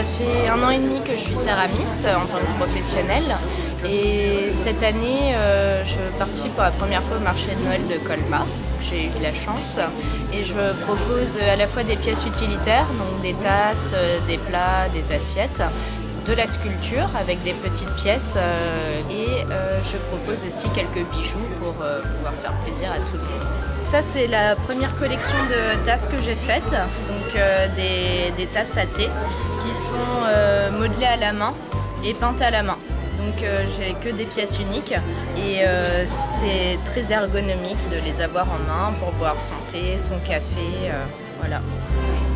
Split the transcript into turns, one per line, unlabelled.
fait 1 an et demi que je suis céramiste en tant que professionnelle et cette année je participe pour la première fois au marché de Noël de Colmar. J'ai eu de la chance et je propose à la fois des pièces utilitaires, donc des tasses, des plats, des assiettes, de la sculpture avec des petites pièces et je propose aussi quelques bijoux pour pouvoir faire plaisir à tout le monde. Ça c'est la première collection de tasses que j'ai faites, donc des tasses à thé qui sont modelées à la main et peintes à la main. Donc j'ai que des pièces uniques et c'est très ergonomique de les avoir en main pour boire son thé, son café, voilà.